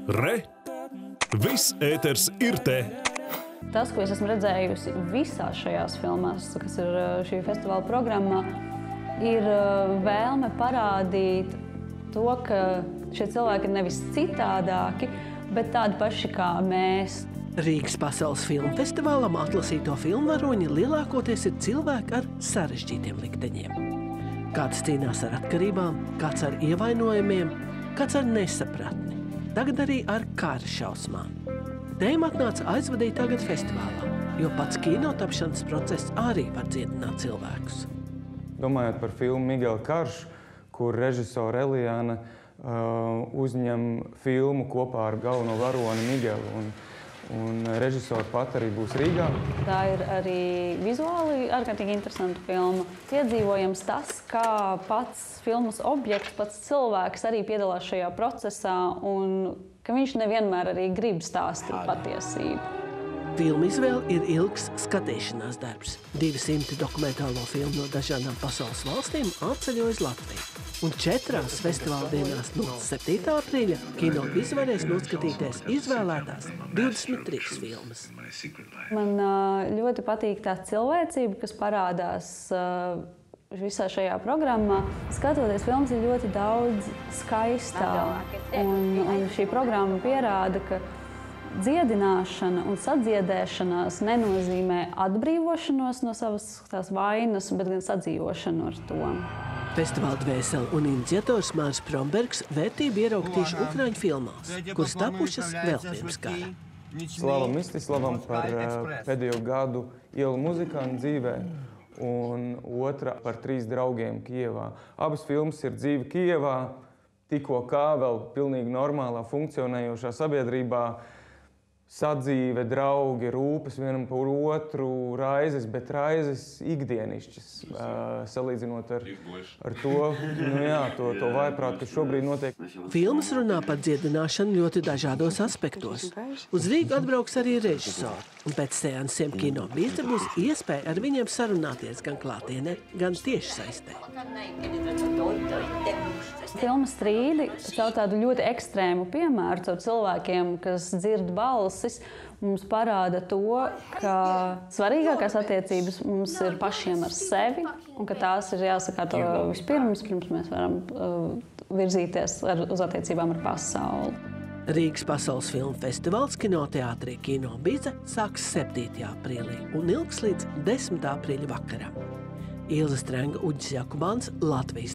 Re! Viss ēters ir te! Tas, ko es esmu redzējusi visās šajās filmās, kas ir šī festivāla programmā, ir vēlme parādīt to, ka šie cilvēki ir nevis citādāki, bet tādi paši kā mēs. Rīgas pasaules filmu festivālam atlasīto filmvaroņi lielākoties ir cilvēki ar sarežģītiem likteņiem. Kāds cīnās ar atkarībām, kāds ar ievainojumiem, kāds ar nesapratni, tagad arī ar kara šausmām. Tēma atnāca aizvadīt tagad festivālā, jo pats kinotapšanas process arī var dziedināt cilvēkus. Domājot par filmu Migela Karš, kur režisora Elijāna uzņem filmu kopā ar galveno varoni Migelu. Un režisori pat arī būs Rīgā. Tā ir arī vizuāli ārkārtīgi interesanta filma. Piedzīvojams tas, kā pats filmas objekts, pats cilvēks arī piedalās šajā procesā un ka viņš nevienmēr arī grib stāstīt patiesību. Filmu izvēle ir ilgs skatīšanās darbs. 200 dokumentālo filmu no dažādām pasaules valstīm atceļo uz Latviju. Un 4 festivāla dienās no 7. aprīļa kino varēs noskatīties izvēlētās 23 filmas. Man ļoti patīk tā cilvēcība, kas parādās visā šajā programmā. Skatoties filmas, ir ļoti daudz skaistā. Un šī programma pierāda, ka dziedināšana un sadziedēšanās nenozīmē atbrīvošanos no savas tās vainas, bet gan sadzīvošanu ar to. Festivāla dvēsele un iniciators Māris Prombergs vērtību ierauga tieši ukraiņu filmās, kuras tapušas vēl pirms kara. Slavam Mistislavam par pēdējo gadu ielu muzikantu dzīvē un otra par 3 draugiem Kijevā. Abas filmas ir dzīve Kijevā, tikko kā vēl pilnīgi normālā funkcionējošā sabiedrībā. Sadzīve, draugi, rūpes vienam par otru, raizes, bet raizes ikdienišķas, salīdzinot ar to, to vājprātu, kas šobrīd notiek. Filmas runā par dziedināšanu ļoti dažādos aspektos. Uz Rīgu atbrauks arī režisori, un pēc seansiem Kino Bīze būs iespēja ar viņiem sarunāties gan klātienē, gan tieši saistē. Filma Strīdi caur tādu ļoti ekstrēmu piemēru, caur cilvēkiem, kas dzird balsis, mums parāda to, ka svarīgākās attiecības mums ir pašiem ar sevi, un ka tās ir jāsakārto vispirms, pirms mēs varam virzīties uz attiecībām ar pasauli. Rīgas pasaules filmu festivāls kinoteātrī Kino Bīze sāks 7. aprīlī un ilgs līdz 10. aprīļa vakaram. Ilze Strenga, Uģis Jakubāns, Latvijas